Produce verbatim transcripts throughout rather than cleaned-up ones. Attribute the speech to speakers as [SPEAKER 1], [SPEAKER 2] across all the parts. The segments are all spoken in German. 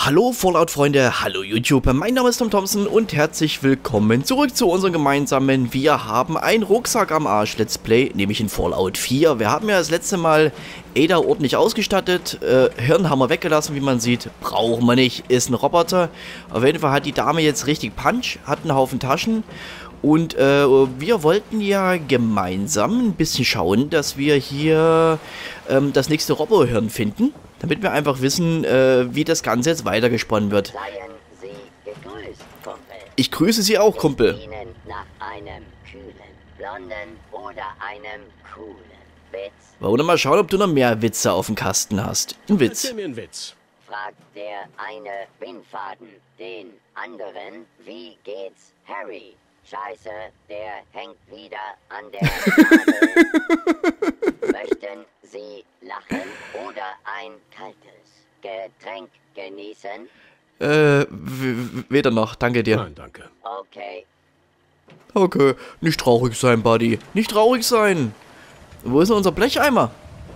[SPEAKER 1] Hallo Fallout-Freunde, hallo YouTube, mein Name ist Tom Thompson und herzlich willkommen zurück zu unserem gemeinsamen Wir haben einen Rucksack am Arsch Let's Play, nämlich in Fallout vier. Wir haben ja das letzte Mal Ada ordentlich ausgestattet, äh, Hirn haben wir weggelassen, wie man sieht, brauchen wir nicht, ist ein Roboter. Auf jeden Fall hat die Dame jetzt richtig Punch, hat einen Haufen Taschen. Und äh, wir wollten ja gemeinsam ein bisschen schauen, dass wir hier ähm, das nächste Robohirn finden, damit wir einfach wissen, äh, wie das Ganze jetzt weitergesponnen wird.
[SPEAKER 2] Seien Sie gegrüßt, Kumpel.
[SPEAKER 1] Ich grüße Sie auch, Kumpel.
[SPEAKER 2] Ich Ihnen nach einem kühlen, blonden oder einem coolen Witz?
[SPEAKER 1] Wollen wir mal schauen, ob du noch mehr Witze auf dem Kasten hast. Ein Witz.
[SPEAKER 3] Erzähl mir einen Witz.
[SPEAKER 2] Fragt der eine Bindfaden den anderen, wie geht's Harry? Scheiße, der hängt wieder an der Nadel. Möchten Sie lachen oder ein kaltes Getränk genießen?
[SPEAKER 1] Äh, w- weder noch, danke dir.
[SPEAKER 3] Nein, danke.
[SPEAKER 2] Okay.
[SPEAKER 1] Okay, nicht traurig sein, Buddy. Nicht traurig sein. Wo ist denn unser Blecheimer?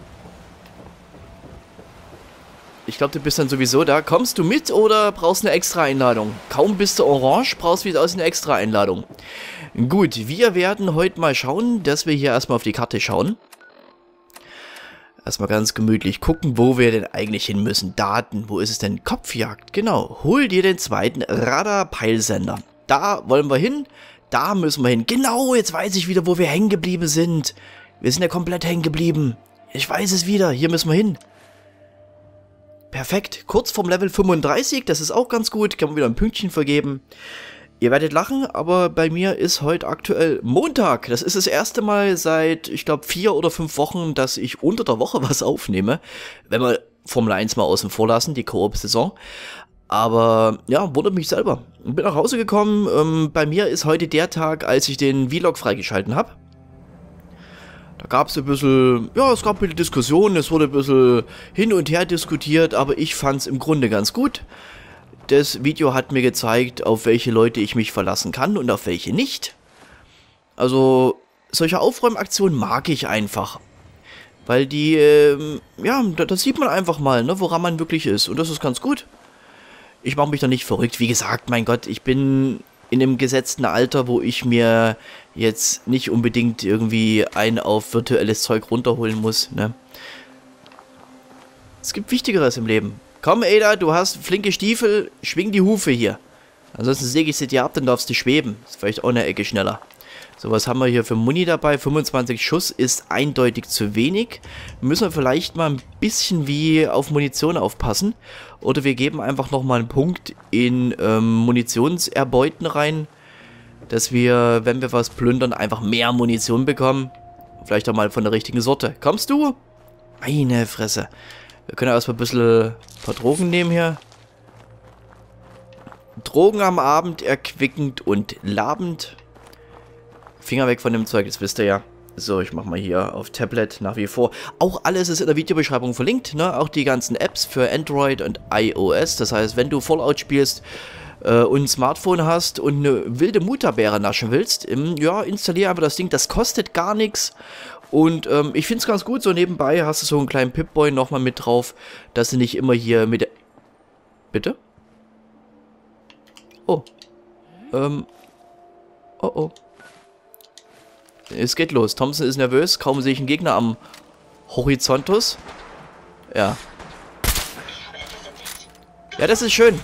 [SPEAKER 1] Ich glaube, du bist dann sowieso da. Kommst du mit oder brauchst du eine extra Einladung? Kaum bist du orange, brauchst du wieder aus eine extra Einladung. Gut, wir werden heute mal schauen, dass wir hier erstmal auf die Karte schauen. Erstmal ganz gemütlich gucken, wo wir denn eigentlich hin müssen. Daten, wo ist es denn? Kopfjagd, genau. Hol dir den zweiten Radar-Peilsender. Da wollen wir hin, da müssen wir hin. Genau, jetzt weiß ich wieder, wo wir hängen geblieben sind. Wir sind ja komplett hängen geblieben. Ich weiß es wieder, hier müssen wir hin. Perfekt, kurz vorm Level fünfunddreißig, das ist auch ganz gut, kann man wieder ein Pünktchen vergeben. Ihr werdet lachen, aber bei mir ist heute aktuell Montag. Das ist das erste Mal seit, ich glaube, vier oder fünf Wochen, dass ich unter der Woche was aufnehme. Wenn wir Formel eins mal außen vor lassen, die Koop-Saison. Aber ja, wundert mich selber. Bin nach Hause gekommen, ähm, bei mir ist heute der Tag, als ich den Vlog freigeschalten habe. Da gab es ein bisschen, ja, es gab ein bisschen Diskussionen, es wurde ein bisschen hin und her diskutiert, aber ich fand es im Grunde ganz gut. Das Video hat mir gezeigt, auf welche Leute ich mich verlassen kann und auf welche nicht. Also, solche Aufräumaktionen mag ich einfach. Weil die, ähm, ja, da, das sieht man einfach mal, ne, woran man wirklich ist. Und das ist ganz gut. Ich mache mich da nicht verrückt. Wie gesagt, mein Gott, ich bin in einem gesetzten Alter, wo ich mir jetzt nicht unbedingt irgendwie ein auf virtuelles Zeug runterholen muss, ne. Es gibt Wichtigeres im Leben. Komm, Ada, du hast flinke Stiefel, schwing die Hufe hier. Ansonsten säge ich sie dir ab, dann darfst du schweben. Ist vielleicht auch eine Ecke schneller. So, was haben wir hier für Muni dabei? fünfundzwanzig Schuss ist eindeutig zu wenig. Müssen wir vielleicht mal ein bisschen wie auf Munition aufpassen. Oder wir geben einfach nochmal einen Punkt in ähm, Munitionserbeuten rein. Dass wir, wenn wir was plündern, einfach mehr Munition bekommen. Vielleicht auch mal von der richtigen Sorte. Kommst du? Meine Fresse. Wir können ja erstmal ein bisschen ein paar Drogen nehmen hier. Drogen am Abend, erquickend und labend. Finger weg von dem Zeug, das wisst ihr ja. So, ich mach mal hier auf Tablet nach wie vor. Auch alles ist in der Videobeschreibung verlinkt, ne? Auch die ganzen Apps für Android und iOS. Das heißt, wenn du Fallout spielst äh, und ein Smartphone hast und eine wilde Mutterbeere naschen willst, ähm, ja, installiere einfach das Ding. Das kostet gar nichts. Und ähm, ich finde es ganz gut, so nebenbei hast du so einen kleinen Pip-Boy nochmal mit drauf, dass du nicht immer hier mit der... Bitte? Oh. Ähm. Oh, oh. Es geht los. Thompson ist nervös. Kaum sehe ich einen Gegner am Horizontus. Ja. Ja, das ist schön.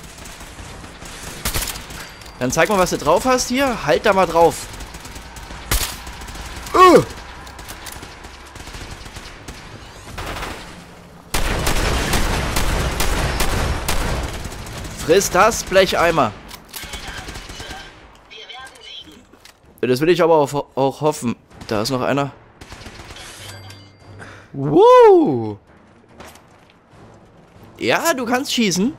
[SPEAKER 1] Dann zeig mal, was du drauf hast hier. Halt da mal drauf. Uh! Friss das, Blecheimer. Das will ich aber auch, auch hoffen. Da ist noch einer. Woo! Ja, du kannst schießen.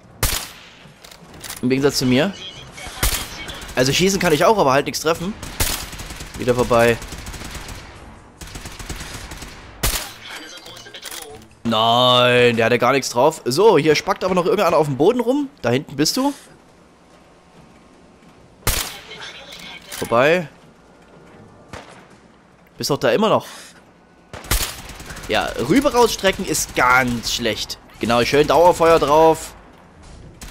[SPEAKER 1] Im Gegensatz zu mir. Also schießen kann ich auch, aber halt nichts treffen. Wieder vorbei. Nein, der hat ja gar nichts drauf. So, hier spackt aber noch irgendeiner auf dem Boden rum. Da hinten bist du. Vorbei. Bist doch da immer noch. Ja, rüber rausstrecken ist ganz schlecht. Genau, schön Dauerfeuer drauf.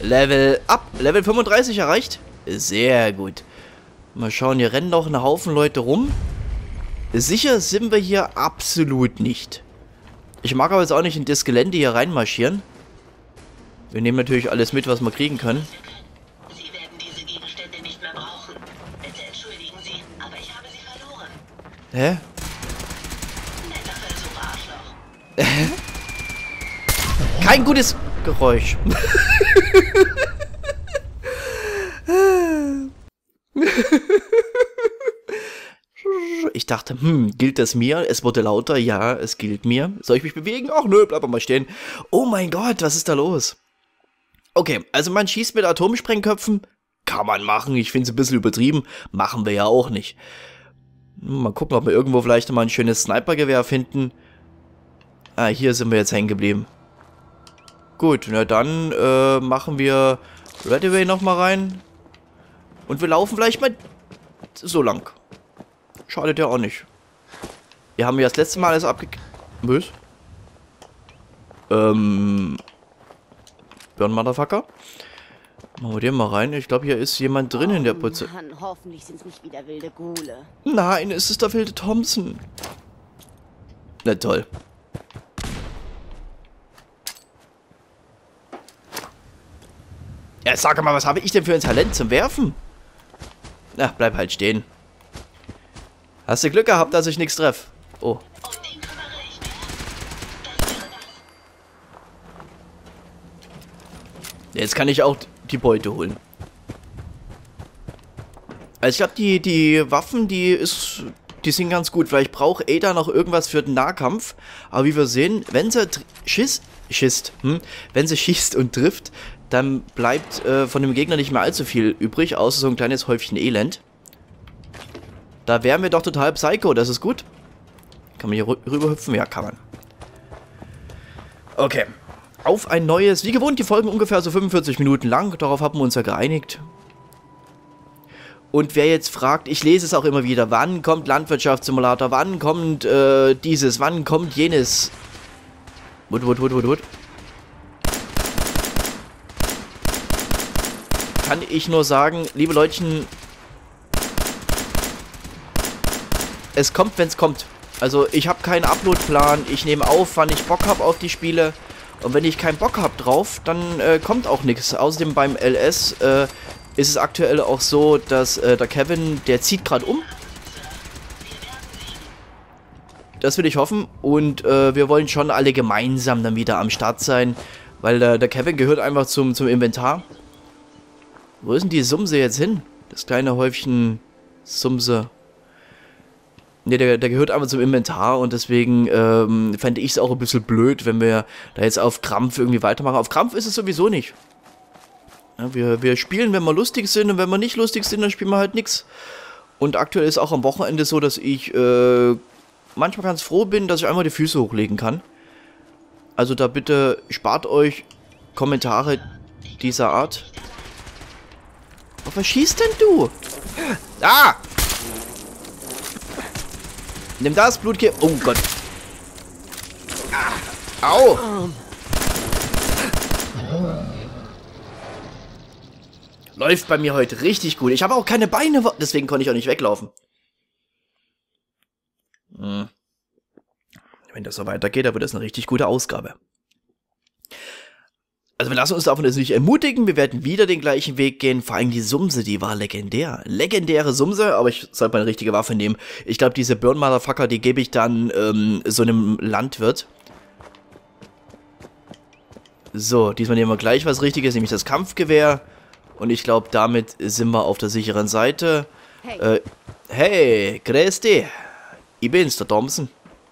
[SPEAKER 1] Level up. Level fünfunddreißig erreicht. Sehr gut. Mal schauen, hier rennen noch ein Haufen Leute rum. Sicher sind wir hier absolut nicht. Ich mag aber jetzt auch nicht in das Gelände hier reinmarschieren. Wir nehmen natürlich alles mit, was wir kriegen können.
[SPEAKER 3] Sie werden diese Gegenstände nicht mehr brauchen. Bitte entschuldigen Sie, aber ich habe sie verloren.
[SPEAKER 1] Hä?
[SPEAKER 3] Netter Versuch, Arschloch.
[SPEAKER 1] Kein gutes Geräusch. Ich dachte, hm, gilt das mir? Es wurde lauter. Ja, es gilt mir. Soll ich mich bewegen? Ach nö, bleib mal stehen. Oh mein Gott, was ist da los? Okay, also man schießt mit Atomsprengköpfen. Kann man machen. Ich finde es ein bisschen übertrieben. Machen wir ja auch nicht. Mal gucken, ob wir irgendwo vielleicht mal ein schönes Snipergewehr finden. Ah, hier sind wir jetzt hängen geblieben. Gut, na dann äh, machen wir Redaway nochmal rein. Und wir laufen vielleicht mal so lang. Schadet ja auch nicht. Wir haben ja das letzte Mal alles abge... Was? Ähm... Burn Motherfucker. Machen wir den mal rein. Ich glaube, hier ist jemand drin in der Putze.
[SPEAKER 4] Mann, hoffentlich sind es nicht wieder wilde Ghule.
[SPEAKER 1] Nein, es ist der wilde Thompson. Na toll. Ja, sag mal, was habe ich denn für ein Talent zum Werfen? Na, bleib halt stehen. Hast du Glück gehabt, dass ich nichts treffe? Oh.
[SPEAKER 3] Um den kümmere ich mich. Das wäre das.
[SPEAKER 1] Jetzt kann ich auch die Beute holen. Also ich glaube, die, die Waffen, die ist, die sind ganz gut. Vielleicht braucht Ada noch irgendwas für den Nahkampf. Aber wie wir sehen, wenn sie schießt, schießt, hm? wenn sie schießt und trifft, dann bleibt äh, von dem Gegner nicht mehr allzu viel übrig, außer so ein kleines Häufchen Elend. Da wären wir doch total Psycho, das ist gut. Kann man hier rüber hüpfen? Ja, kann man. Okay. Auf ein neues, wie gewohnt, die Folgen ungefähr so fünfundvierzig Minuten lang. Darauf haben wir uns ja geeinigt. Und wer jetzt fragt, ich lese es auch immer wieder, wann kommt Landwirtschaftssimulator, wann kommt äh, dieses, wann kommt jenes. Wut, wut, wut, wut, wut. Kann ich nur sagen, liebe Leutchen, es kommt, wenn es kommt. Also ich habe keinen Upload-Plan, ich nehme auf, wann ich Bock habe auf die Spiele. Und wenn ich keinen Bock habe drauf, dann äh, kommt auch nichts. Außerdem beim L S äh, ist es aktuell auch so, dass äh, der Kevin, der zieht gerade um. Das will ich hoffen. Und äh, wir wollen schon alle gemeinsam dann wieder am Start sein. Weil äh, der Kevin gehört einfach zum, zum Inventar. Wo ist denn die Sumse jetzt hin? Das kleine Häufchen Sumse. Ne, der, der gehört einfach zum Inventar und deswegen ähm, fände ich es auch ein bisschen blöd, wenn wir da jetzt auf Krampf irgendwie weitermachen. Auf Krampf ist es sowieso nicht. Ja, wir, wir spielen, wenn wir lustig sind, und wenn wir nicht lustig sind, dann spielen wir halt nichts. Und aktuell ist auch am Wochenende so, dass ich äh, manchmal ganz froh bin, dass ich einmal die Füße hochlegen kann. Also da bitte spart euch Kommentare dieser Art. Auf was schießt denn du? Ah! Nimm das, Blutke... Oh Gott. Ah. Au! Läuft bei mir heute richtig gut. Ich habe auch keine Beine, deswegen konnte ich auch nicht weglaufen. Hm. Wenn das so weitergeht, dann wird das eine richtig gute Ausgabe. Also wir lassen uns davon jetzt nicht ermutigen, wir werden wieder den gleichen Weg gehen. Vor allem die Sumse, die war legendär. Legendäre Sumse, aber ich sollte mal eine richtige Waffe nehmen. Ich glaube, diese Burn Motherfucker, die gebe ich dann ähm, so einem Landwirt. So, diesmal nehmen wir gleich was Richtiges, nämlich das Kampfgewehr. Und ich glaube, damit sind wir auf der sicheren Seite. Hey, äh, hey, grüß dich. Ich bin's, der Thompson.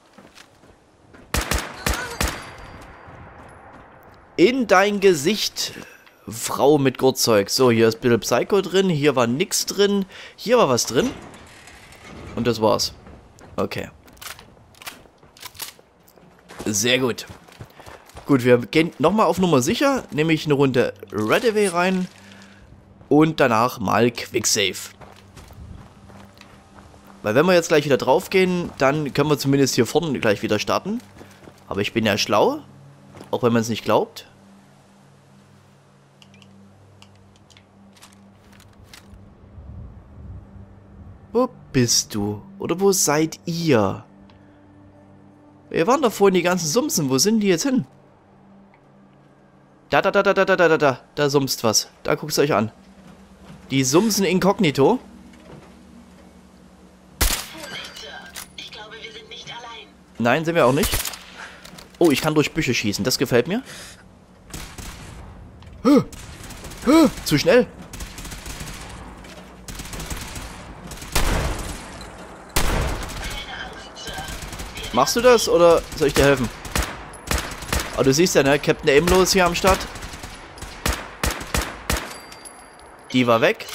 [SPEAKER 1] In dein Gesicht, Frau mit Gurtzeug. So, hier ist ein bisschen Psycho drin. Hier war nix drin. Hier war was drin. Und das war's. Okay. Sehr gut. Gut, wir gehen nochmal auf Nummer sicher. Nämlich eine Runde Redaway rein. Und danach mal Quicksave. Weil wenn wir jetzt gleich wieder drauf gehen, dann können wir zumindest hier vorne gleich wieder starten. Aber ich bin ja schlau. Auch wenn man es nicht glaubt. bist du? Oder wo seid ihr? Wir waren doch vorhin die ganzen Sumsen. Wo sind die jetzt hin? Da, da, da, da, da, da, da, da. Da sumst was. Da guckt es euch an. Die sumsen inkognito.
[SPEAKER 3] Vorsicht, Sir. Ich glaube, wir sind nicht allein.
[SPEAKER 1] Nein, sind wir auch nicht. Oh, ich kann durch Büsche schießen. Das gefällt mir. Huh. Huh. Zu schnell. Machst du das oder soll ich dir helfen? Aber du siehst ja, ne? Captain Aimlos hier am Start. Die war weg.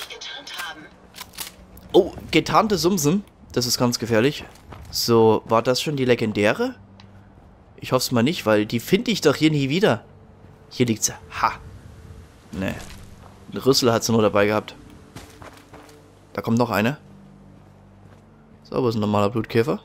[SPEAKER 1] Oh, getarnte Sumsen. Das ist ganz gefährlich. So, war das schon die legendäre? Ich hoffe es mal nicht, weil die finde ich doch hier nie wieder. Hier liegt sie. Ha. Ne. Ein Rüssel hat sie nur dabei gehabt. Da kommt noch eine. So, wo ist ein normaler Blutkäfer?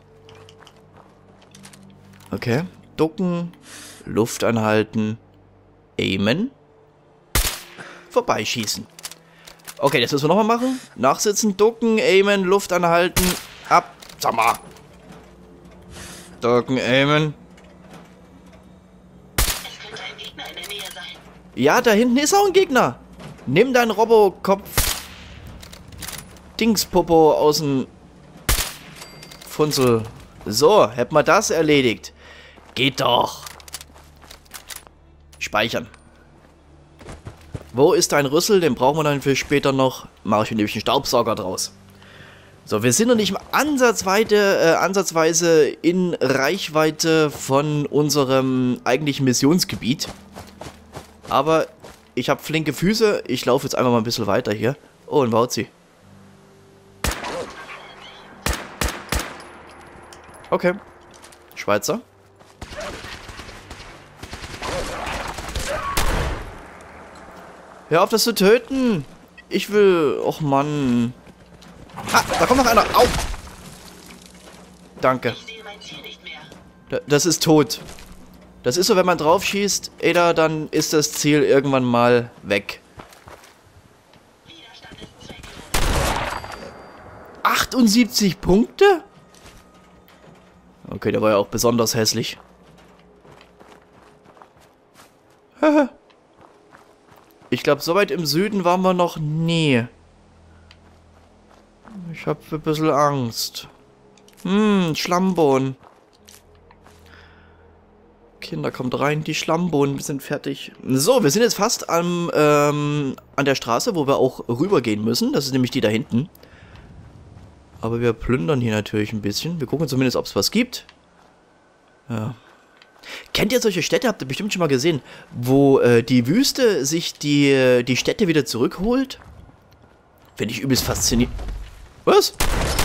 [SPEAKER 1] Okay. Ducken. Luft anhalten. Aimen. Vorbeischießen. Okay, das müssen wir nochmal machen. Nachsitzen, ducken, aimen, Luft anhalten. Ab. Sag mal. Ducken, aimen.
[SPEAKER 3] Es könnte ein Gegner in der Nähe sein.
[SPEAKER 1] Ja, da hinten ist auch ein Gegner. Nimm deinen Robokopf. Dingspopo aus dem Funzel. So, hätten wir das erledigt. Geht doch. Speichern. Wo ist dein Rüssel? Den brauchen wir dann für später noch. Mache ich mir nämlich einen Staubsauger draus. So, wir sind noch nicht ansatzweise, äh, ansatzweise in Reichweite von unserem eigentlichen Missionsgebiet. Aber ich habe flinke Füße. Ich laufe jetzt einfach mal ein bisschen weiter hier. Oh, ein Wauzi. Okay. Schweizer. Hör auf, das zu töten. Ich will... Och, Mann. Ah, da kommt noch einer. Au. Danke.
[SPEAKER 3] Ich sehe mein Ziel nicht mehr.
[SPEAKER 1] Da- Das ist tot. Das ist so, wenn man drauf schießt, Ada, dann ist das Ziel irgendwann mal weg.
[SPEAKER 3] Widerstand ist zwecklos.
[SPEAKER 1] achtundsiebzig Punkte? Okay, der war ja auch besonders hässlich. Ich glaube, so weit im Süden waren wir noch nie. Ich habe ein bisschen Angst. Hm, Schlammbohnen. Kinder, kommt rein, die Schlammbohnen, wir sind fertig. So, wir sind jetzt fast am, ähm, an der Straße, wo wir auch rübergehen müssen. Das ist nämlich die da hinten. Aber wir plündern hier natürlich ein bisschen. Wir gucken zumindest, ob es was gibt. Ja. Kennt ihr solche Städte? Habt ihr bestimmt schon mal gesehen, wo äh, die Wüste sich die, die Städte wieder zurückholt? Finde ich übelst faszinierend. Was?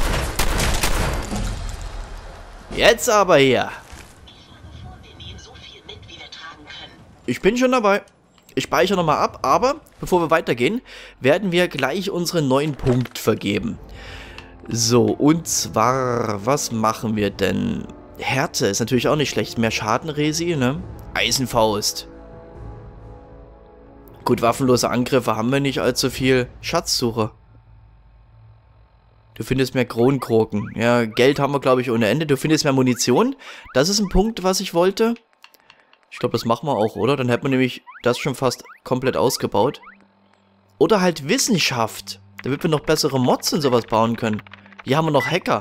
[SPEAKER 1] Jetzt aber hier.
[SPEAKER 3] Wir nehmen so viel mit, wie wir tragen können.
[SPEAKER 1] Ich bin schon dabei. Ich speichere nochmal ab, aber bevor wir weitergehen, werden wir gleich unseren neuen Punkt vergeben. So, und zwar, was machen wir denn? Härte ist natürlich auch nicht schlecht. Mehr Schadenresi, ne? Eisenfaust. Gut, waffenlose Angriffe haben wir nicht allzu viel. Schatzsuche. Du findest mehr Kronkroken. Ja, Geld haben wir, glaube ich, ohne Ende. Du findest mehr Munition. Das ist ein Punkt, was ich wollte. Ich glaube, das machen wir auch, oder? Dann hätten wir nämlich das schon fast komplett ausgebaut. Oder halt Wissenschaft. Damit wir noch bessere Mods und sowas bauen können. Hier haben wir noch Hacker.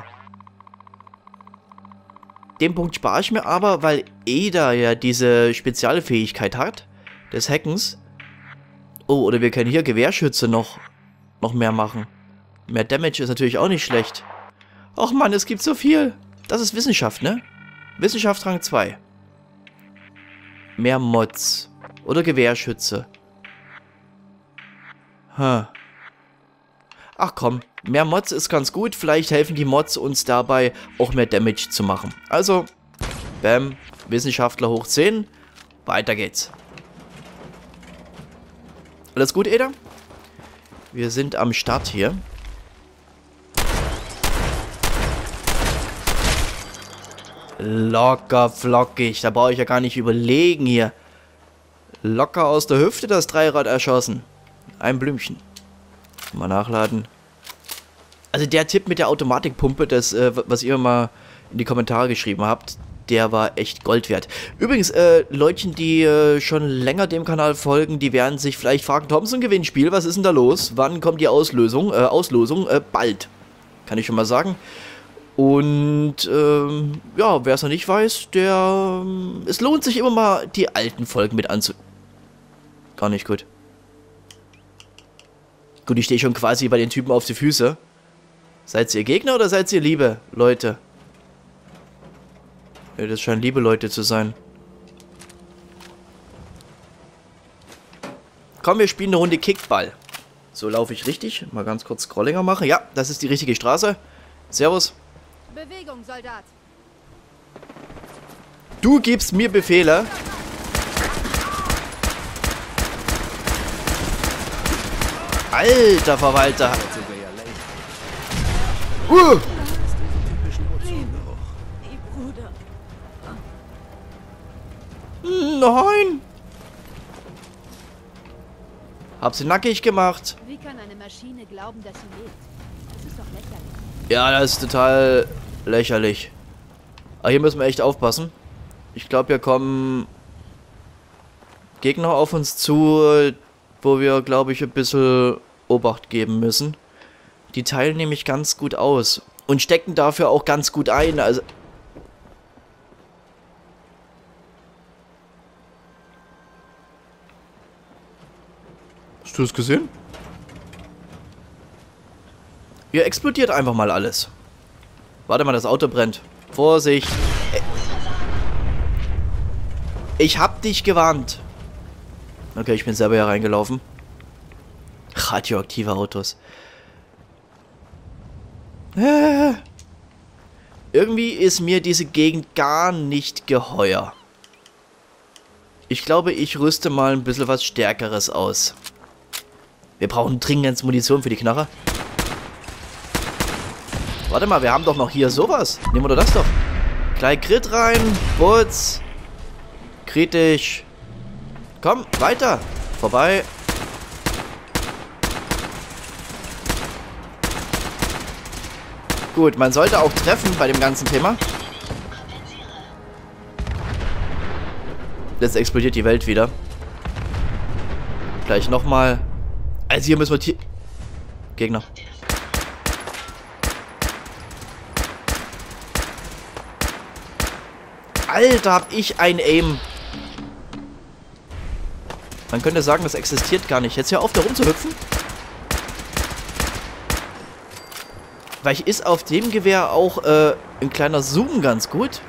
[SPEAKER 1] Den Punkt spare ich mir aber, weil Ada ja diese Spezialfähigkeit hat. Des Hackens. Oh, oder wir können hier Gewehrschütze noch, noch mehr machen. Mehr Damage ist natürlich auch nicht schlecht. Och Mann, es gibt so viel. Das ist Wissenschaft, ne? Wissenschaft Rang zwei. Mehr Mods. Oder Gewehrschütze. Huh. Ach komm, mehr Mods ist ganz gut. Vielleicht helfen die Mods uns dabei, auch mehr Damage zu machen. Also, bam, Wissenschaftler hoch zehn. Weiter geht's. Alles gut, Ada? Wir sind am Start hier. Locker flockig. Da brauche ich ja gar nicht überlegen hier. Locker aus der Hüfte das Dreirad erschossen. Ein Blümchen. Mal nachladen. Also der Tipp mit der Automatikpumpe, das, äh, was ihr mal in die Kommentare geschrieben habt, der war echt Gold wert. Übrigens, äh, Leutchen, die äh, schon länger dem Kanal folgen, die werden sich vielleicht fragen, Thompson Gewinnspiel, was ist denn da los? Wann kommt die Auslösung? Äh, Auslosung? Äh, bald. Kann ich schon mal sagen. Und, ähm, ja, wer es noch nicht weiß, der, ähm, es lohnt sich immer mal, die alten Folgen mit anzu... Gar nicht gut. Gut, ich stehe schon quasi bei den Typen auf die Füße. Seid ihr Gegner oder seid ihr liebe Leute? Ja, das scheinen liebe Leute zu sein. Komm, wir spielen eine Runde Kickball. So laufe ich richtig. Mal ganz kurz Scrollinger machen. Ja, das ist die richtige Straße. Servus.
[SPEAKER 4] Bewegung, Soldat.
[SPEAKER 1] Du gibst mir Befehle. Alter Verwalter. Uh. Nein. Hab sie nackig gemacht.
[SPEAKER 4] Wie kann eine Maschine glauben, dass sie lebt? Das ist doch lächerlich.
[SPEAKER 1] Ja, das ist total lächerlich. Aber hier müssen wir echt aufpassen. Ich glaube, hier kommen Gegner auf uns zu, wo wir, glaube ich, ein bisschen Obacht geben müssen. Die teilen nämlich ganz gut aus und stecken dafür auch ganz gut ein. Also hast du es gesehen? Hier explodiert einfach mal alles. Warte mal, das Auto brennt. Vorsicht. Ich hab dich gewarnt. Okay, ich bin selber hier reingelaufen. Radioaktive Autos. Äh. Irgendwie ist mir diese Gegend gar nicht geheuer. Ich glaube, ich rüste mal ein bisschen was Stärkeres aus. Wir brauchen dringend Munition für die Knarre. Warte mal, wir haben doch noch hier sowas. Nehmen wir doch das doch. Gleich Crit rein. Putz. Kritisch. Komm, weiter. Vorbei. Gut, man sollte auch treffen bei dem ganzen Thema. Jetzt explodiert die Welt wieder. Gleich nochmal. Also hier müssen wir... T Gegner. Alter, hab ich ein Aim. Man könnte sagen, das existiert gar nicht. Jetzt hör auf, da rumzuhüpfen. Vielleicht ist auf dem Gewehr auch äh, ein kleiner Zoom ganz gut.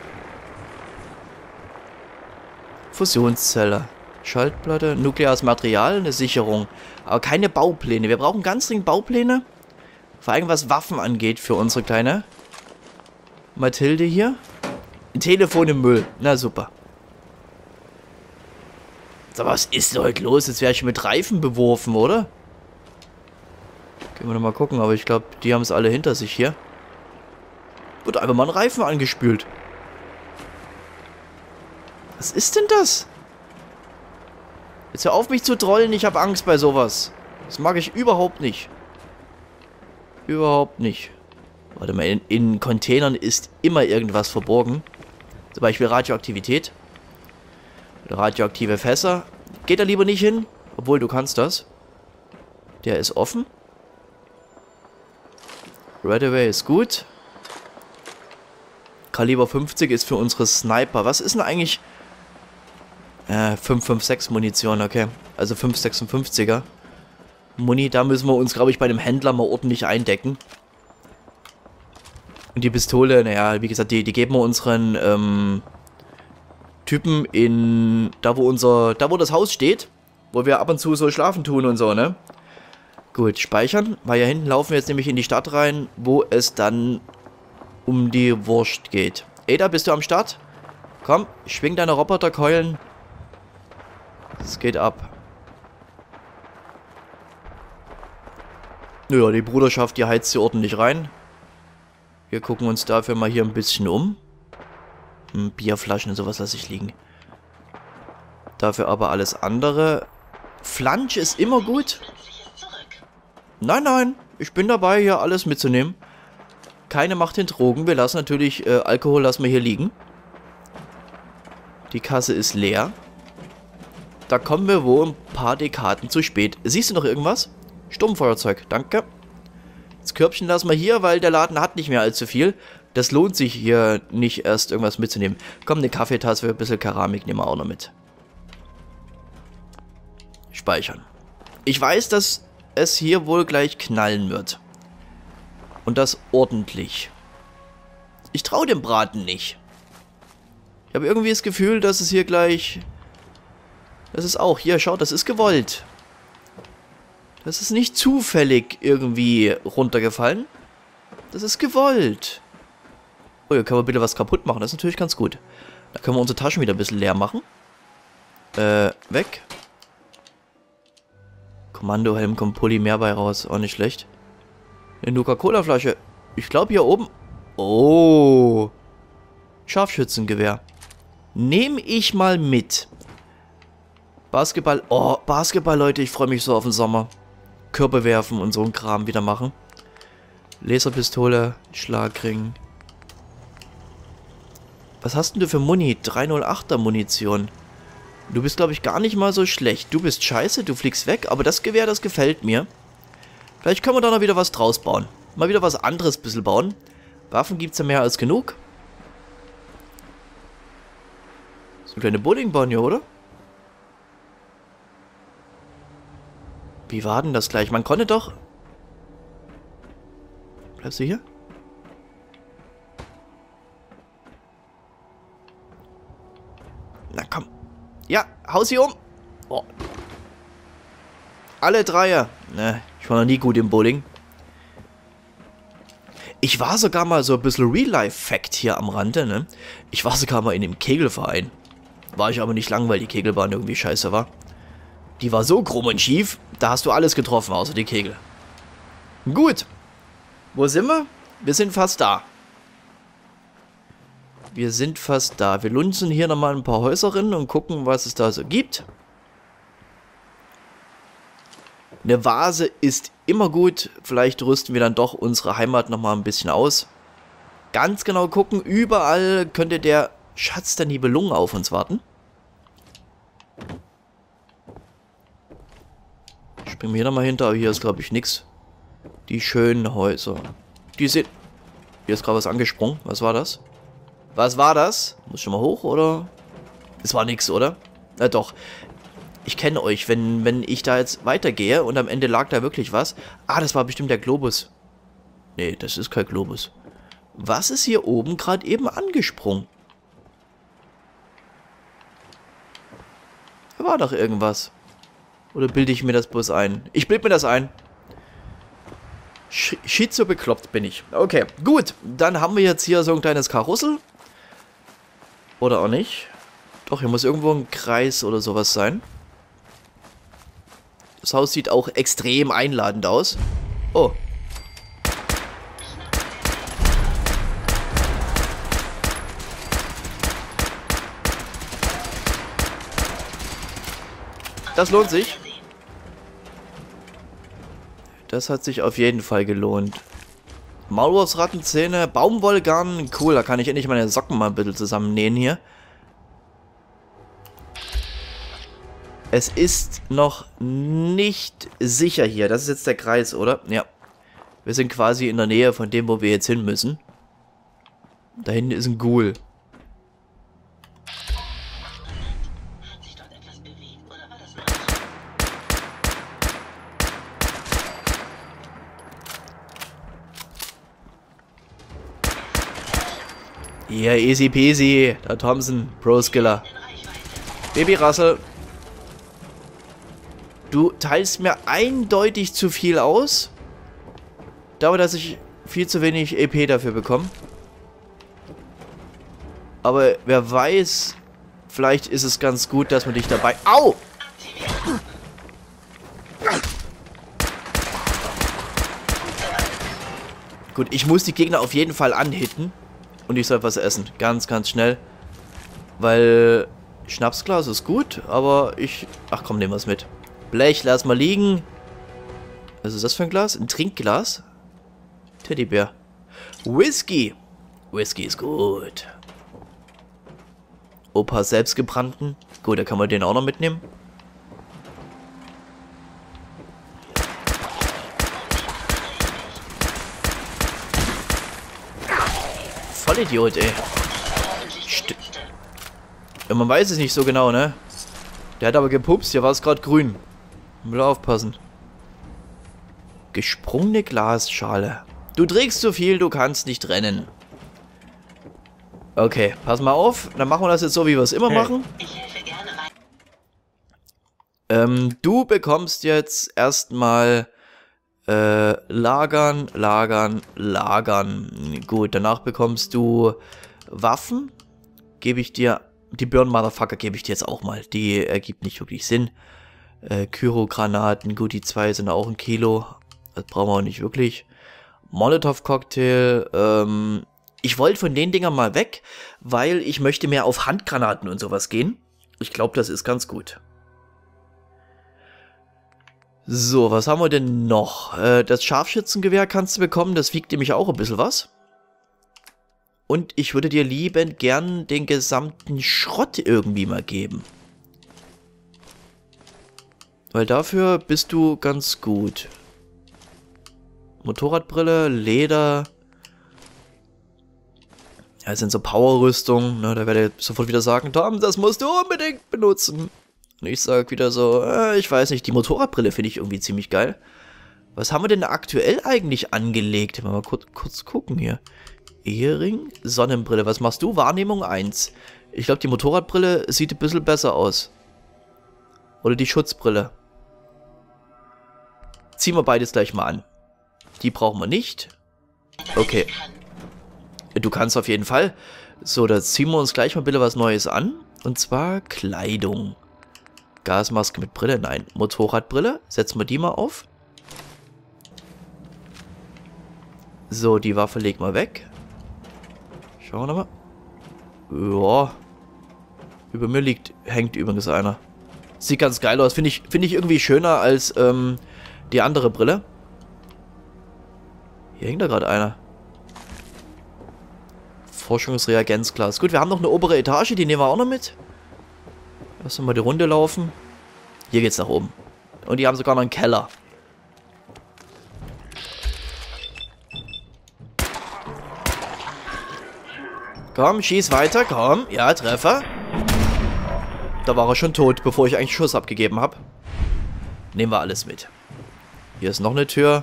[SPEAKER 1] Fusionszelle. Schaltplatte, nukleares Material, eine Sicherung. Aber keine Baupläne. Wir brauchen ganz dringend Baupläne. Vor allem was Waffen angeht für unsere kleine Mathilde hier. Ein Telefon im Müll. Na super. So, was ist denn heute los? Jetzt wäre ich mit Reifen beworfen, oder? Gehen wir nochmal gucken, aber ich glaube, die haben es alle hinter sich hier. Wird einfach mal ein Reifen angespült. Was ist denn das? Jetzt hör auf mich zu trollen, ich habe Angst bei sowas. Das mag ich überhaupt nicht. Überhaupt nicht. Warte mal, in, in Containern ist immer irgendwas verborgen. Zum Beispiel Radioaktivität. Radioaktive Fässer. Geht da lieber nicht hin, obwohl du kannst das. Der ist offen. Redaway ist gut. Kaliber fünfzig ist für unsere Sniper. Was ist denn eigentlich... Äh, fünf fünf sechs Munition, okay. Also fünf sechsundfünfziger. Muni, da müssen wir uns, glaube ich, bei dem Händler mal ordentlich eindecken. Und die Pistole, naja, wie gesagt, die, die geben wir unseren ähm, Typen in... Da, wo unser... Da, wo das Haus steht. Wo wir ab und zu so schlafen tun und so, ne? Gut, speichern. Weil hier hinten laufen wir jetzt nämlich in die Stadt rein, wo es dann um die Wurst geht. Ada, bist du am Start? Komm, schwing deine Roboterkeulen. Es geht ab. Naja, die Bruderschaft, die heizt hier ordentlich rein. Wir gucken uns dafür mal hier ein bisschen um. Hm, Bierflaschen und sowas lasse ich liegen. Dafür aber alles andere. Flansch ist immer gut. Nein, nein, ich bin dabei, hier alles mitzunehmen. Keine Macht den Drogen. Wir lassen natürlich, äh, Alkohol lassen wir hier liegen. Die Kasse ist leer. Da kommen wir wohl ein paar Dekaden zu spät. Siehst du noch irgendwas? Sturmfeuerzeug, danke. Das Körbchen lassen wir hier, weil der Laden hat nicht mehr allzu viel. Das lohnt sich hier nicht erst irgendwas mitzunehmen. Komm, eine Kaffeetasse für ein bisschen Keramik nehmen wir auch noch mit. Speichern. Ich weiß, dass es hier wohl gleich knallen wird. Und das ordentlich. Ich traue dem Braten nicht. Ich habe irgendwie das Gefühl, dass es hier gleich... Das ist auch... Hier, schau, das ist gewollt. Das ist nicht zufällig irgendwie runtergefallen. Das ist gewollt. Oh, hier können wir bitte was kaputt machen. Das ist natürlich ganz gut. Da können wir unsere Taschen wieder ein bisschen leer machen. Äh, weg. Kommandohelm kommt Polymer bei raus. Auch nicht schlecht. Eine Nuka-Cola-Flasche. Ich glaube hier oben... Oh. Scharfschützengewehr. Nehme ich mal mit. Basketball. Oh, Basketball, Leute. Ich freue mich so auf den Sommer. Körbe werfen und so ein Kram wieder machen. Laserpistole. Schlagring. Was hast denn du für Muni? drei null achter Munition. Du bist, glaube ich, gar nicht mal so schlecht. Du bist scheiße, du fliegst weg, aber das Gewehr, das gefällt mir. Vielleicht können wir da noch wieder was draus bauen. Mal wieder was anderes ein bisschen bauen. Waffen gibt es ja mehr als genug. So eine kleine Bowlingbahn hier, oder? Wie war denn das gleich? Man konnte doch... Bleibst du hier? Na komm. Ja, hau sie um. Oh. Alle Dreier. Ne, ich war noch nie gut im Bowling. Ich war sogar mal so ein bisschen Real-Life-Fact hier am Rande, ne? Ich war sogar mal in dem Kegelverein. War ich aber nicht lang, weil die Kegelbahn irgendwie scheiße war. Die war so krumm und schief, da hast du alles getroffen, außer die Kegel. Gut. Wo sind wir? Wir sind fast da. Wir sind fast da. Wir lunzen hier nochmal ein paar Häuser rein und gucken, was es da so gibt. Eine Vase ist immer gut. Vielleicht rüsten wir dann doch unsere Heimat nochmal ein bisschen aus. Ganz genau gucken. Überall könnte der Schatz der Nibelungen auf uns warten. Springen wir hier nochmal hinter, aber hier ist, glaube ich, nichts. Die schönen Häuser. Die sind... Hier ist gerade was angesprungen. Was war das? Was war das? Muss schon mal hoch, oder? Es war nix, oder? Na doch. Ich kenne euch, wenn, wenn ich da jetzt weitergehe und am Ende lag da wirklich was. Ah, das war bestimmt der Globus. Nee, das ist kein Globus. Was ist hier oben gerade eben angesprungen? Da war doch irgendwas. Oder bilde ich mir das bloß ein? Ich bilde mir das ein. Sch Schizo bekloppt bin ich. Okay, gut. Dann haben wir jetzt hier so ein kleines Karussell. Oder auch nicht. Doch, hier muss irgendwo ein Kreis oder sowas sein. Das Haus sieht auch extrem einladend aus. Oh. Das lohnt sich. Das hat sich auf jeden Fall gelohnt. Maulwurfsrattenzähne, Baumwollgarn. Cool, da kann ich endlich meine Socken mal ein bisschen zusammennähen hier. Es ist noch nicht sicher hier. Das ist jetzt der Kreis, oder? Ja. Wir sind quasi in der Nähe von dem, wo wir jetzt hin müssen. Da hinten ist ein Ghoul.
[SPEAKER 3] Hat sich dort etwas bewegt, oder war das nur...
[SPEAKER 1] Ja, easy peasy. Der Thompson, Pro-Skiller. Baby Russell. Du teilst mir eindeutig zu viel aus. Dafür, dass ich viel zu wenig E P dafür bekomme. Aber wer weiß, vielleicht ist es ganz gut, dass man dich dabei... Au! Gut, ich muss die Gegner auf jeden Fall anhitten. Und ich soll was essen. Ganz, ganz schnell. Weil Schnapsglas ist gut, aber ich... Ach komm, nehmen wir es mit. Blech, lass mal liegen. Was ist das für ein Glas? Ein Trinkglas? Teddybär. Whisky. Whisky ist gut. Opa selbstgebrannten. Gut, da kann man den auch noch mitnehmen. Vollidiot, ey. St ja, man weiß es nicht so genau, ne? Der hat aber gepupst, hier war es gerade grün. Will aufpassen. Gesprungene Glasschale. Du trägst zu viel, du kannst nicht rennen. Okay, pass mal auf. Dann machen wir das jetzt so, wie wir es immer machen.
[SPEAKER 3] Ich helfe gerne weiter.
[SPEAKER 1] Ähm, du bekommst jetzt erstmal äh, lagern, lagern, lagern. Gut, danach bekommst du Waffen. Gebe ich dir... Die Burn Motherfucker gebe ich dir jetzt auch mal. Die ergibt nicht wirklich Sinn. Äh, Kyro-Granaten, gut, die zwei sind auch ein Kilo. Das brauchen wir auch nicht wirklich. Molotov-Cocktail. Ähm, ich wollte von den Dingern mal weg, weil ich möchte mehr auf Handgranaten und sowas gehen. Ich glaube, das ist ganz gut. So, was haben wir denn noch? Äh, das Scharfschützengewehr kannst du bekommen. Das wiegt nämlich auch ein bisschen was. Und ich würde dir liebend gern den gesamten Schrott irgendwie mal geben. Weil dafür bist du ganz gut. Motorradbrille, Leder. Ja, das sind so Powerrüstungen. Ne, da werde ich sofort wieder sagen, Tom, das musst du unbedingt benutzen. Und ich sage wieder so, äh, ich weiß nicht, die Motorradbrille finde ich irgendwie ziemlich geil. Was haben wir denn aktuell eigentlich angelegt? Mal kurz, kurz gucken hier. Ehering, Sonnenbrille. Was machst du? Wahrnehmung eins. Ich glaube, die Motorradbrille sieht ein bisschen besser aus. Oder die Schutzbrille. Ziehen wir beides gleich mal an. Die brauchen wir nicht. Okay. Du kannst auf jeden Fall. So, da ziehen wir uns gleich mal bitte was Neues an. Und zwar Kleidung. Gasmaske mit Brille? Nein. Motorradbrille. Setzen wir die mal auf. So, die Waffe legen wir weg. Schauen wir nochmal. Ja. Über mir liegt, hängt übrigens einer. Sieht ganz geil aus. Finde ich, finde ich irgendwie schöner als ähm, die andere Brille. Hier hängt da gerade einer. Forschungsreagenzglas. Gut, wir haben noch eine obere Etage, die nehmen wir auch noch mit. Lass uns mal die Runde laufen. Hier geht's nach oben. Und die haben sogar noch einen Keller. Komm, schieß weiter, komm. Ja, Treffer. Da war er schon tot, bevor ich eigentlich Schuss abgegeben habe. Nehmen wir alles mit. Hier ist noch eine Tür.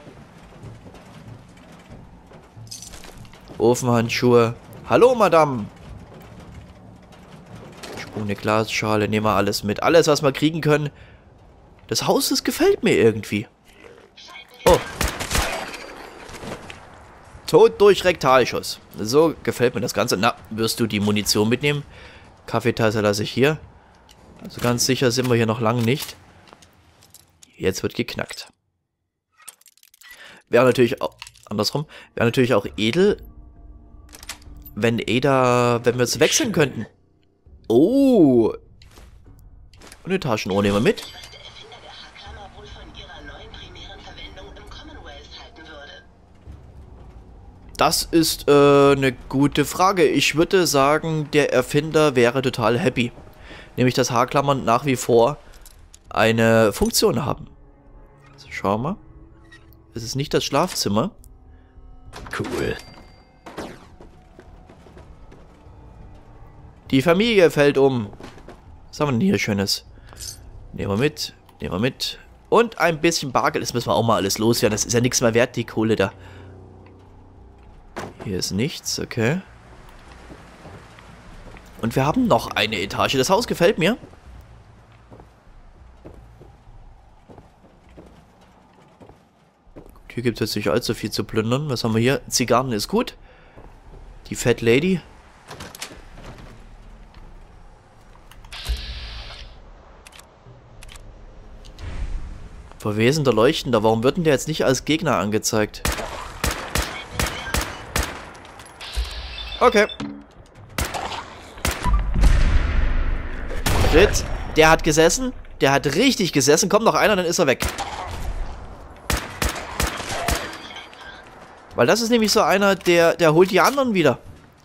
[SPEAKER 1] Ofenhandschuhe. Hallo, Madame. Sprungene Glasschale, nehmen wir alles mit. Alles, was wir kriegen können. Das Haus, das gefällt mir irgendwie. Oh. Tod durch Rektalschuss. So gefällt mir das Ganze. Na, wirst du die Munition mitnehmen? Kaffeetasse lasse ich hier. Also ganz sicher sind wir hier noch lange nicht. Jetzt wird geknackt. Wäre natürlich auch... Andersrum. Wäre natürlich auch edel, wenn Ada... Wenn wir es wechseln könnten. Oh. Und eine Taschenuhr nehmen wir mit.
[SPEAKER 3] Was der Erfinder der Haarklammer wohl von ihrer neuen primären Verwendung im Commonwealth halten würde.
[SPEAKER 1] Das ist äh, eine gute Frage. Ich würde sagen, der Erfinder wäre total happy. Nämlich, dass Haarklammern nach wie vor eine Funktion haben. Also, schau mal. Es ist nicht das Schlafzimmer. Cool. Die Familie fällt um. Was haben wir denn hier Schönes? Nehmen wir mit. Nehmen wir mit. Und ein bisschen Bargeld. Das müssen wir auch mal alles loswerden. Das ist ja nichts mehr wert, die Kohle da. Hier ist nichts, okay. Und wir haben noch eine Etage. Das Haus gefällt mir. Hier gibt es jetzt nicht allzu viel zu plündern. Was haben wir hier? Zigarren ist gut. Die Fat Lady. Verwesender Leuchtender. Warum wird denn der jetzt nicht als Gegner angezeigt? Okay. Shit. Der hat gesessen. Der hat richtig gesessen. Kommt noch einer, dann ist er weg. Weil das ist nämlich so einer, der, der holt die anderen wieder.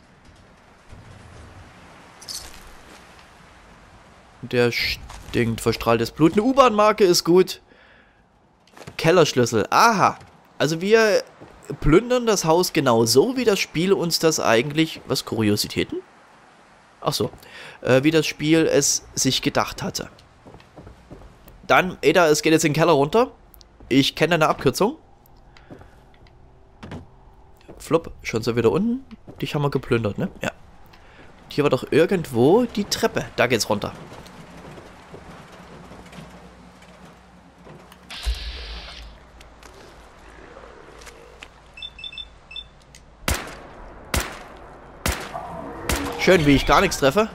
[SPEAKER 1] Der stinkt, verstrahltes Blut. Eine U-Bahn-Marke ist gut. Kellerschlüssel. Aha. Also wir plündern das Haus genau so, wie das Spiel uns das eigentlich... Was, Kuriositäten? Ach so. Äh, wie das Spiel es sich gedacht hatte. Dann, Ada, es geht jetzt in den Keller runter. Ich kenne eine Abkürzung. Flop, schon so wieder unten. Dich haben wir geplündert, ne? Ja. Hier war doch irgendwo die Treppe. Da geht's runter. Schön, wie ich gar nichts treffe.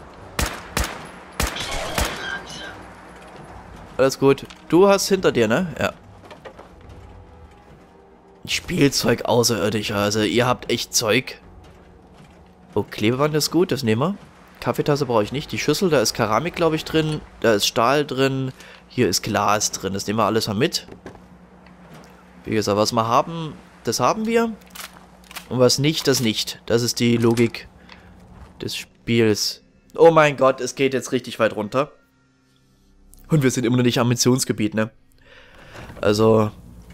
[SPEAKER 1] Alles gut. Du hast hinter dir, ne? Ja. Spielzeug außerirdischer. Also, ihr habt echt Zeug. Oh, Klebeband ist gut, das nehmen wir. Kaffeetasse brauche ich nicht. Die Schüssel, da ist Keramik, glaube ich, drin. Da ist Stahl drin. Hier ist Glas drin. Das nehmen wir alles mal mit. Wie gesagt, was wir haben, das haben wir. Und was nicht, das nicht. Das ist die Logik des Spiels. Oh mein Gott, es geht jetzt richtig weit runter. Und wir sind immer noch nicht am Missionsgebiet, ne? Also...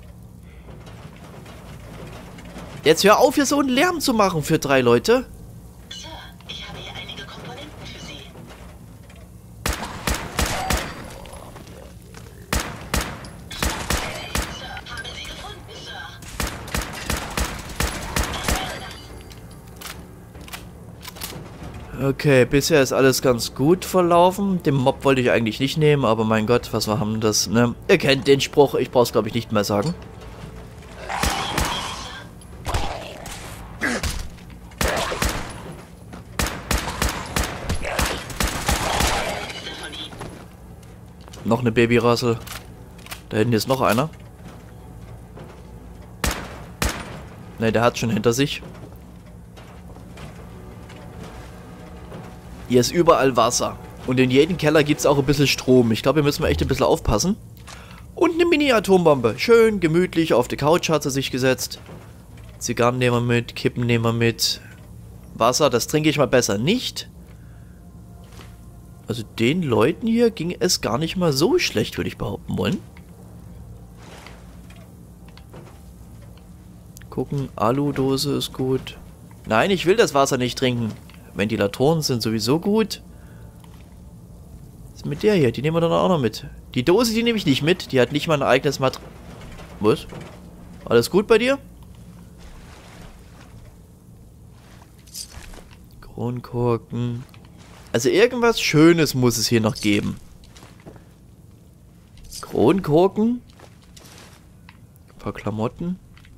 [SPEAKER 1] Jetzt hör auf, hier so einen Lärm zu machen für drei Leute.
[SPEAKER 3] Sir, ich habe hier einige Komponenten für Sie. Sir, haben Sie gefunden, Sir?
[SPEAKER 1] Okay, bisher ist alles ganz gut verlaufen. Den Mob wollte ich eigentlich nicht nehmen, aber mein Gott, was wir haben das, ne? Ihr kennt den Spruch, ich brauch's glaube ich nicht mehr sagen. Noch eine Babyrassel. Da hinten ist noch einer. Ne, der hat schon hinter sich. Hier ist überall Wasser. Und in jedem Keller gibt es auch ein bisschen Strom. Ich glaube, hier müssen wir echt ein bisschen aufpassen. Und eine Mini-Atombombe. Schön gemütlich auf die Couch hat sie sich gesetzt. Zigarren nehmen wir mit, Kippen nehmen wir mit. Wasser, das trinke ich mal besser nicht. Also den Leuten hier ging es gar nicht mal so schlecht, würde ich behaupten wollen. Gucken, Aludose ist gut. Nein, ich will das Wasser nicht trinken. Ventilatoren sind sowieso gut. Was ist mit der hier? Die nehmen wir dann auch noch mit. Die Dose, die nehme ich nicht mit. Die hat nicht mal ein eigenes Material. Was? Alles gut bei dir? Kronkorken. Also irgendwas Schönes muss es hier noch geben. Kronkorken. Ein paar Klamotten.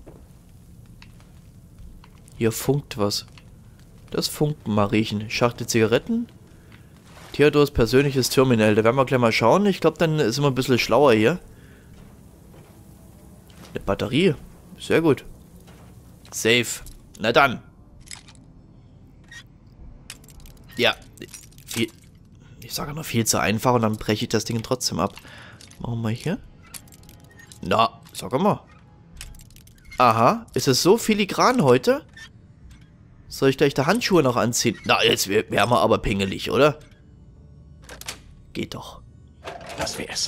[SPEAKER 1] Hier funkt was. Das Funken mal riechen. Schachtel Zigaretten. Theodors persönliches Terminal. Da werden wir gleich mal schauen. Ich glaube, dann sind wir ein bisschen schlauer hier. Eine Batterie. Sehr gut. Safe. Na dann. Ja. Viel, ich sage noch viel zu einfach und dann breche ich das Ding trotzdem ab. Machen wir hier. Na, sag mal. Aha. Ist es so filigran heute? Soll ich gleich die Handschuhe noch anziehen? Na, jetzt wären wir aber pingelig, oder? Geht doch.
[SPEAKER 5] Das wär's.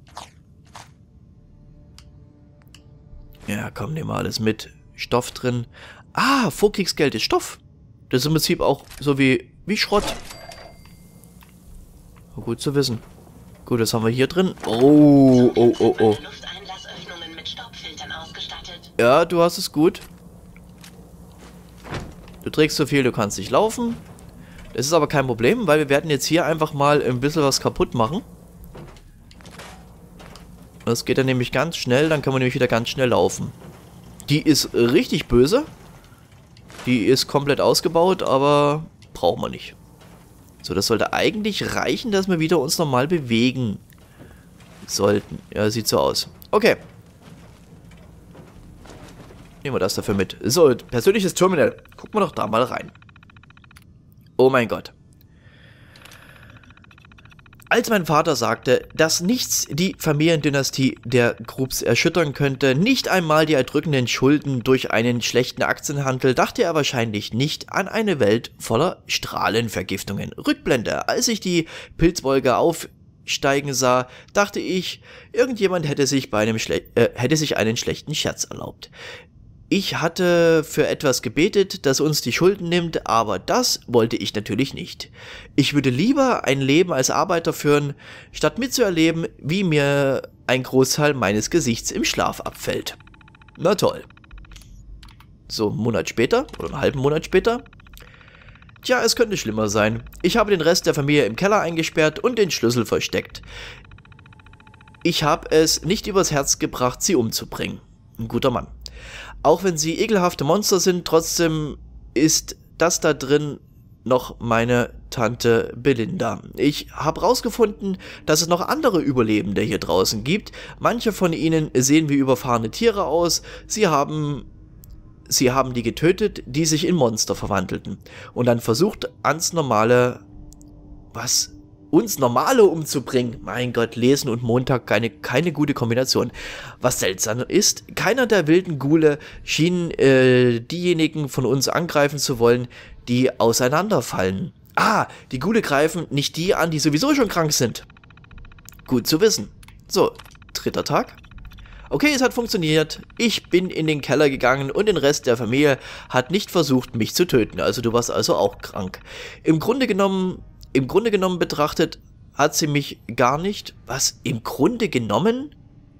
[SPEAKER 1] Ja, komm, nehmen wir alles mit. Stoff drin. Ah, Vorkriegsgeld ist Stoff. Das ist im Prinzip auch so wie, wie Schrott. Gut zu wissen. Gut, das haben wir hier drin. Oh, oh, oh, oh.
[SPEAKER 3] Lufteinlassöffnungen mit Staubfiltern ausgestattet.
[SPEAKER 1] Ja, du hast es gut. Du trägst so viel, du kannst nicht laufen. Das ist aber kein Problem, weil wir werden jetzt hier einfach mal ein bisschen was kaputt machen. Das geht dann nämlich ganz schnell, dann können wir nämlich wieder ganz schnell laufen. Die ist richtig böse. Die ist komplett ausgebaut, aber brauchen wir nicht. So, das sollte eigentlich reichen, dass wir wieder uns normal bewegen sollten. Ja, sieht so aus. Okay. Nehmen wir das dafür mit. So, persönliches Terminal. Gucken wir doch da mal rein. Oh mein Gott. Als mein Vater sagte, dass nichts die Familiendynastie der Krupps erschüttern könnte, nicht einmal die erdrückenden Schulden durch einen schlechten Aktienhandel, dachte er wahrscheinlich nicht an eine Welt voller Strahlenvergiftungen. Rückblende: Als ich die Pilzwolke aufsteigen sah, dachte ich, irgendjemand hätte sich, bei einem Schle äh, hätte sich einen schlechten Scherz erlaubt. Ich hatte für etwas gebetet, das uns die Schulden nimmt, aber das wollte ich natürlich nicht. Ich würde lieber ein Leben als Arbeiter führen, statt mitzuerleben, wie mir ein Großteil meines Gesichts im Schlaf abfällt. Na toll. So, einen Monat später, oder einen halben Monat später. Tja, es könnte schlimmer sein. Ich habe den Rest der Familie im Keller eingesperrt und den Schlüssel versteckt. Ich habe es nicht übers Herz gebracht, sie umzubringen. Ein guter Mann. Auch wenn sie ekelhafte Monster sind, trotzdem ist das da drin noch meine Tante Belinda. Ich habe rausgefunden, dass es noch andere Überlebende hier draußen gibt. Manche von ihnen sehen wie überfahrene Tiere aus. Sie haben, sie haben die getötet, die sich in Monster verwandelten. Und dann versucht, ans normale, was... uns Normale umzubringen. Mein Gott, Lesen und Montag, keine, keine gute Kombination. Was seltsam ist, keiner der wilden Ghule schien äh, diejenigen von uns angreifen zu wollen, die auseinanderfallen. Ah, die Ghule greifen nicht die an, die sowieso schon krank sind. Gut zu wissen. So, dritter Tag. Okay, es hat funktioniert. Ich bin in den Keller gegangen und den Rest der Familie hat nicht versucht, mich zu töten. Also du warst also auch krank. Im Grunde genommen... Im Grunde genommen betrachtet hat sie mich gar nicht, was, im Grunde genommen?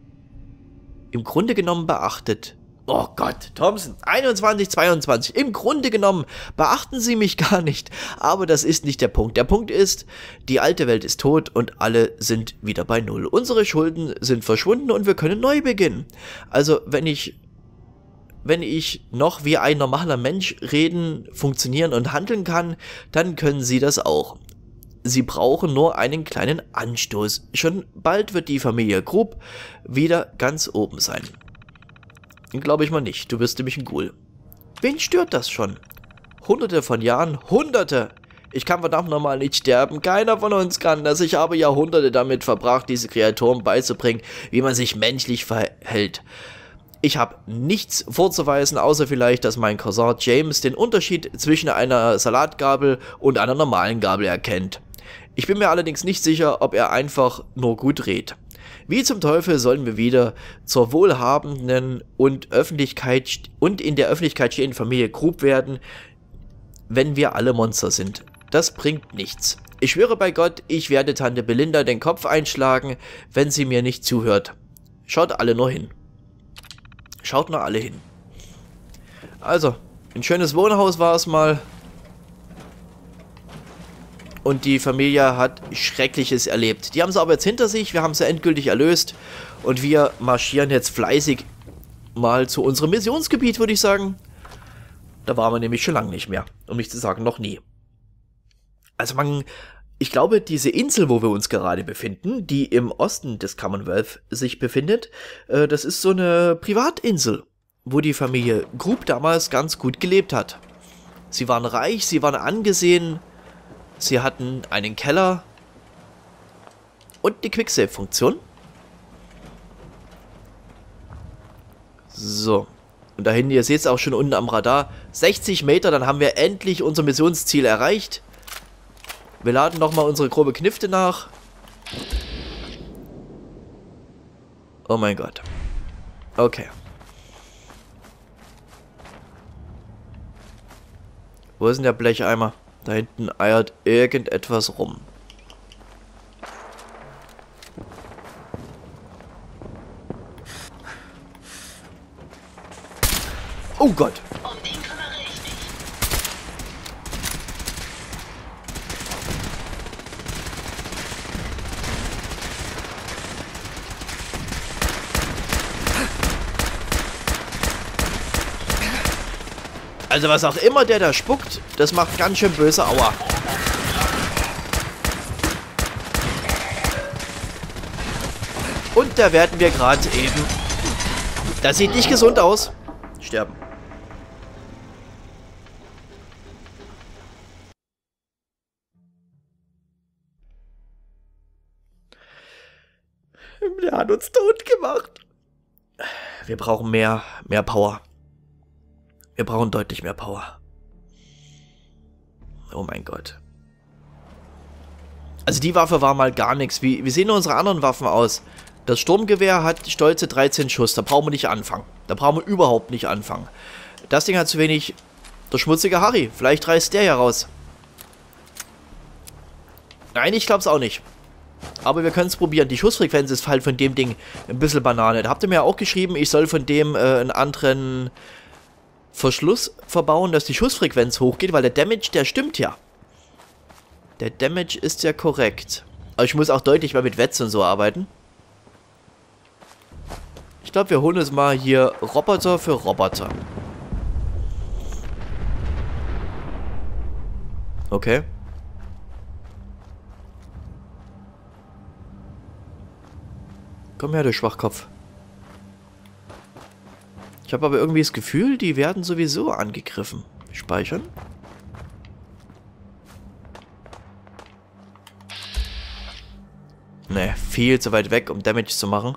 [SPEAKER 1] Im Grunde genommen beachtet. Oh Gott, Thompson, einundzwanzig, zweiundzwanzig, im Grunde genommen beachten sie mich gar nicht. Aber das ist nicht der Punkt. Der Punkt ist, die alte Welt ist tot und alle sind wieder bei Null. Unsere Schulden sind verschwunden und wir können neu beginnen. Also, wenn ich... Wenn ich noch wie ein normaler Mensch reden, funktionieren und handeln kann, dann können Sie das auch. Sie brauchen nur einen kleinen Anstoß. Schon bald wird die Familie Krupp wieder ganz oben sein. Glaube ich mal nicht, du bist nämlich ein Ghoul. Wen stört das schon? Hunderte von Jahren, Hunderte! Ich kann verdammt nochmal nicht sterben, keiner von uns kann das. Ich habe Jahrhunderte damit verbracht, diese Kreaturen beizubringen, wie man sich menschlich verhält. Ich habe nichts vorzuweisen, außer vielleicht, dass mein Cousin James den Unterschied zwischen einer Salatgabel und einer normalen Gabel erkennt. Ich bin mir allerdings nicht sicher, ob er einfach nur gut redet. Wie zum Teufel sollen wir wieder zur wohlhabenden und, Öffentlichkeit und in der Öffentlichkeit stehenden Familie Krupp werden, wenn wir alle Monster sind? Das bringt nichts. Ich schwöre bei Gott, ich werde Tante Belinda den Kopf einschlagen, wenn sie mir nicht zuhört. Schaut alle nur hin. Schaut nur alle hin. Also, ein schönes Wohnhaus war es mal. Und die Familie hat Schreckliches erlebt. Die haben sie aber jetzt hinter sich. Wir haben sie endgültig erlöst. Und wir marschieren jetzt fleißig mal zu unserem Missionsgebiet, würde ich sagen. Da waren wir nämlich schon lange nicht mehr. Um nicht zu sagen, noch nie. Also man... Ich glaube, diese Insel, wo wir uns gerade befinden, die im Osten des Commonwealth sich befindet, äh, das ist so eine Privatinsel, wo die Familie Krupp damals ganz gut gelebt hat. Sie waren reich, sie waren angesehen, sie hatten einen Keller und die Quicksave-Funktion. So, und da hinten, ihr seht es auch schon unten am Radar, sechzig Meter, dann haben wir endlich unser Missionsziel erreicht. Wir laden nochmal unsere grobe Knifte nach. Oh mein Gott. Okay. Wo ist denn der Blecheimer? Da hinten eiert irgendetwas rum. Oh Gott.
[SPEAKER 3] Um den kümmere ich mich.
[SPEAKER 1] Also was auch immer der da spuckt, das macht ganz schön böse Aua. Und da werden wir gerade eben... Das sieht nicht gesund aus. Sterben. Der hat uns tot gemacht. Wir brauchen mehr, mehr Power. Wir brauchen deutlich mehr Power. Oh mein Gott. Also die Waffe war mal gar nichts. Wie, wie sehen unsere anderen Waffen aus? Das Sturmgewehr hat stolze dreizehn Schuss. Da brauchen wir nicht anfangen. Da brauchen wir überhaupt nicht anfangen. Das Ding hat zu wenig... Der schmutzige Harry. Vielleicht reißt der ja raus. Nein, ich glaube es auch nicht. Aber wir können es probieren. Die Schussfrequenz ist halt von dem Ding ein bisschen Banane. Da habt ihr mir auch geschrieben, ich soll von dem äh, einen anderen Verschluss verbauen, dass die Schussfrequenz hochgeht, weil der Damage, der stimmt ja. Der Damage ist ja korrekt. Aber ich muss auch deutlich mal mit Wets und so arbeiten. Ich glaube, wir holen uns mal hier Roboter für Roboter. Okay. Komm her, du Schwachkopf. Ich habe aber irgendwie das Gefühl, die werden sowieso angegriffen. Speichern. Ne, viel zu weit weg, um Damage zu machen.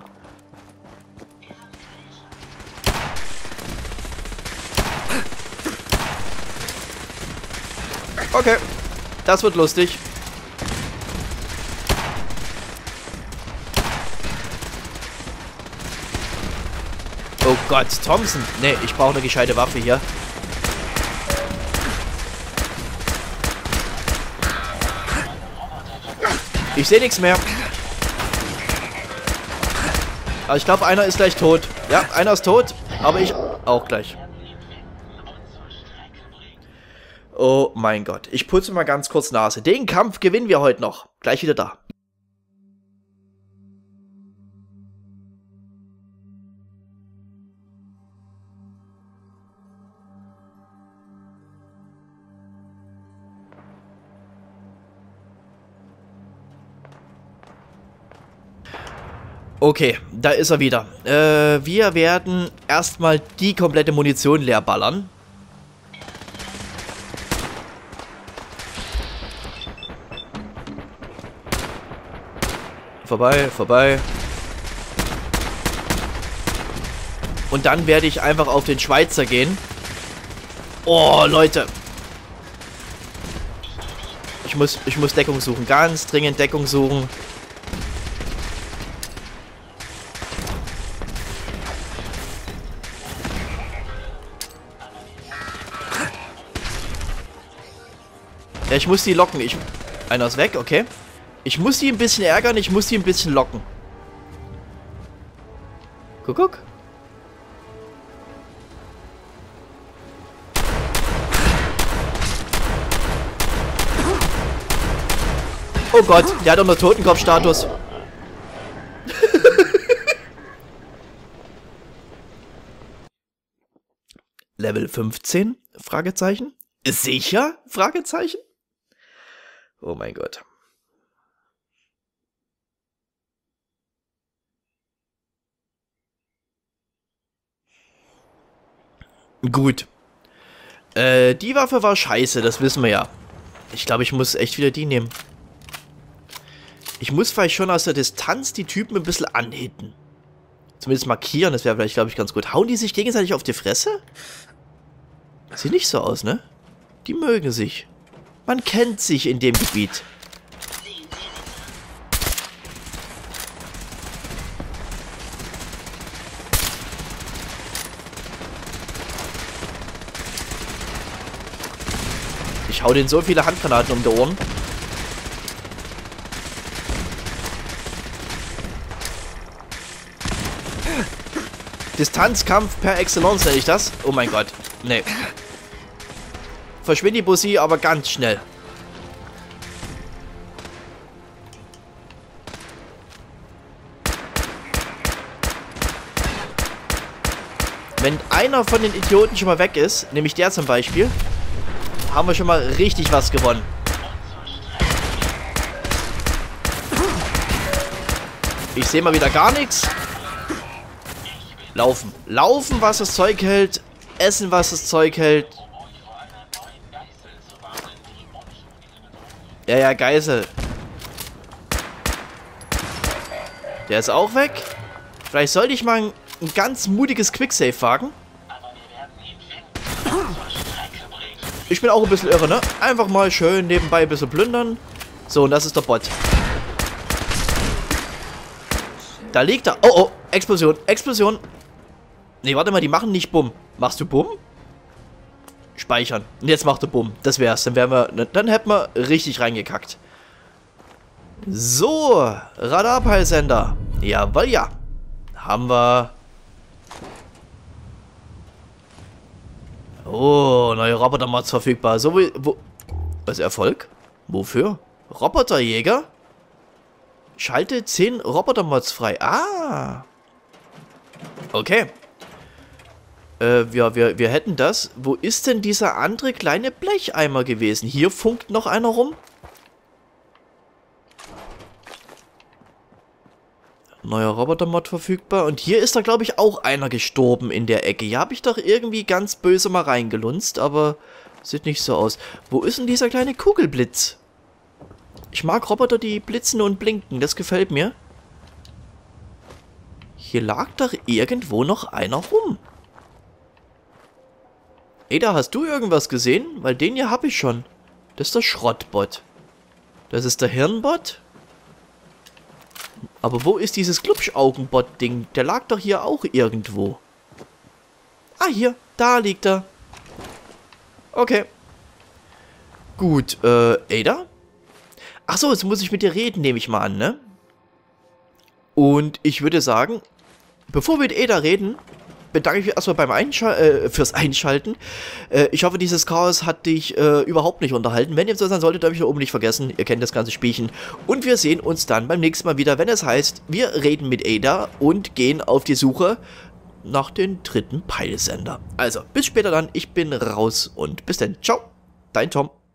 [SPEAKER 1] Okay, das wird lustig. Oh Gott, Thompson. Ne, ich brauche eine gescheite Waffe hier. Ich sehe nichts mehr. Aber ich glaube, einer ist gleich tot. Ja, einer ist tot, aber ich auch gleich. Oh mein Gott. Ich putze mal ganz kurz Nase. Den Kampf gewinnen wir heute noch. Gleich wieder da. Okay, da ist er wieder. Äh, wir werden erstmal die komplette Munition leer ballern. Vorbei, vorbei. Und dann werde ich einfach auf den Schweizer gehen. Oh, Leute. Ich muss, ich muss Deckung suchen. Ganz dringend Deckung suchen. Ja, ich muss die locken. Ich, einer ist weg, okay. Ich muss die ein bisschen ärgern, ich muss die ein bisschen locken. Guck, guck. Oh Gott, der hat unter Totenkopfstatus. Level fünfzehn? Fragezeichen. Sicher? Fragezeichen. Oh mein Gott. Gut. Äh, die Waffe war scheiße, das wissen wir ja. Ich glaube, ich muss echt wieder die nehmen. Ich muss vielleicht schon aus der Distanz die Typen ein bisschen anhitten. Zumindest markieren, das wäre vielleicht, glaube ich, ganz gut. Hauen die sich gegenseitig auf die Fresse? Sieht nicht so aus, ne? Die mögen sich. Man kennt sich in dem Gebiet. Ich hau denen so viele Handgranaten um die Ohren. Distanzkampf per Excellence nenne ich das. Oh mein Gott. Nee. Verschwind die Bussi, aber ganz schnell. Wenn einer von den Idioten schon mal weg ist, nämlich der zum Beispiel, haben wir schon mal richtig was gewonnen. Ich sehe mal wieder gar nichts. Laufen. Laufen, was das Zeug hält. Essen, was das Zeug hält. Ja, ja, Geisel. Der ist auch weg. Vielleicht sollte ich mal ein, ein ganz mutiges Quicksave wagen. Ich bin auch ein bisschen irre, ne? Einfach mal schön nebenbei ein bisschen plündern. So, und das ist der Bot. Da liegt er. Oh, oh. Explosion. Explosion. Nee, warte mal, die machen nicht Bumm. Machst du Bumm? Speichern. Und jetzt macht er Bumm. Das wär's. Dann wären wir. Dann hätten wir richtig reingekackt. So. Radarpeilsender. Jawohl, ja. Haben wir. Oh, neue Robotermods verfügbar. So wie. Wo. Was Erfolg? Wofür? Roboterjäger? Schalte zehn Robotermods frei. Ah. Okay. Äh, ja, wir, wir hätten das. Wo ist denn dieser andere kleine Blecheimer gewesen? Hier funkt noch einer rum. Neuer Robotermod verfügbar. Und hier ist da, glaube ich, auch einer gestorben in der Ecke. Hier habe ich doch irgendwie ganz böse mal reingelunzt, aber sieht nicht so aus. Wo ist denn dieser kleine Kugelblitz? Ich mag Roboter, die blitzen und blinken. Das gefällt mir. Hier lag doch irgendwo noch einer rum. Ada, hast du irgendwas gesehen? Weil den hier habe ich schon. Das ist der Schrottbot. Das ist der Hirnbot. Aber wo ist dieses Glubschaugenbot-Ding? Der lag doch hier auch irgendwo. Ah, hier. Da liegt er. Okay. Gut, äh, Ada? Achso, jetzt muss ich mit dir reden, nehme ich mal an, ne? Und ich würde sagen, bevor wir mit Ada reden, bedanke ich mich erstmal beim Einschal äh, fürs Einschalten. Äh, ich hoffe, dieses Chaos hat dich äh, überhaupt nicht unterhalten. Wenn ihr so sein solltet, dürft ihr da oben nicht vergessen. Ihr kennt das ganze Spielchen. Und wir sehen uns dann beim nächsten Mal wieder, wenn es heißt, wir reden mit Ada und gehen auf die Suche nach dem dritten Peilsender. Also, bis später dann. Ich bin raus und bis dann. Ciao, dein Tom.